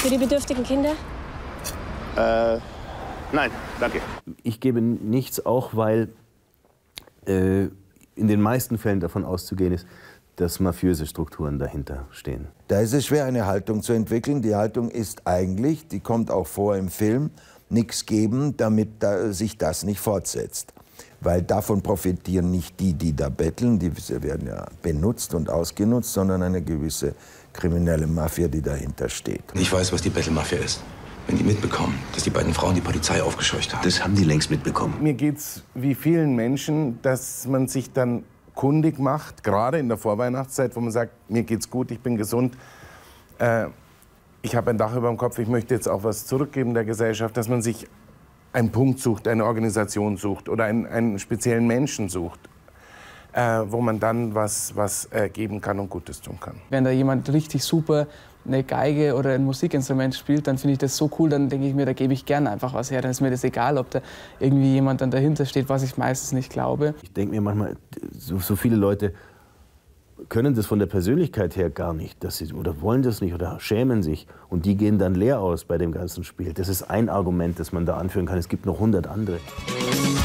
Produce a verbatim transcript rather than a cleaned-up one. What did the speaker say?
Für die bedürftigen Kinder? Äh, nein, danke. Ich gebe nichts, auch weil äh, in den meisten Fällen davon auszugehen ist, dass mafiöse Strukturen dahinter stehen. Da ist es schwer, eine Haltung zu entwickeln. Die Haltung ist eigentlich, die kommt auch vor im Film, nichts geben, damit da, sich das nicht fortsetzt. Weil davon profitieren nicht die, die da betteln, die werden ja benutzt und ausgenutzt, sondern eine gewisse kriminelle Mafia, die dahinter steht. Ich weiß, was die Bettelmafia ist. Wenn die mitbekommen, dass die beiden Frauen die Polizei aufgescheucht haben. Das haben die längst mitbekommen. Mir geht's wie vielen Menschen, dass man sich dann kundig macht, gerade in der Vorweihnachtszeit, wo man sagt, mir geht's gut, ich bin gesund, äh, ich habe ein Dach über dem Kopf, ich möchte jetzt auch was zurückgeben der Gesellschaft, dass man sich einen Punkt sucht, eine Organisation sucht oder einen, einen speziellen Menschen sucht, äh, wo man dann was, was äh, geben kann und Gutes tun kann. Wenn da jemand richtig super eine Geige oder ein Musikinstrument spielt, dann finde ich das so cool, dann denke ich mir, da gebe ich gerne einfach was her. Dann ist mir das egal, ob da irgendwie jemand dann dahinter steht, was ich meistens nicht glaube. Ich denke mir manchmal, so, so viele Leute können das von der Persönlichkeit her gar nicht, dass sie, oder wollen das nicht oder schämen sich. Und die gehen dann leer aus bei dem ganzen Spiel. Das ist ein Argument, das man da anführen kann. Es gibt noch hundert andere.